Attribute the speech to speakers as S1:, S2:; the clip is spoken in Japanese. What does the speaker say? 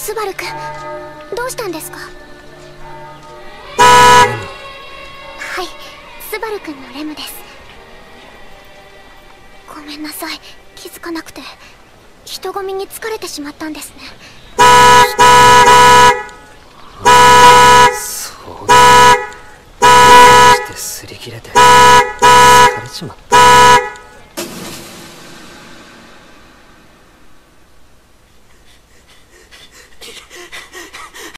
S1: スバルくん、どうしたんですか？はい、スバルくんのレムです。ごめんなさい、気づかなくて人混みに疲れてしまったんですね。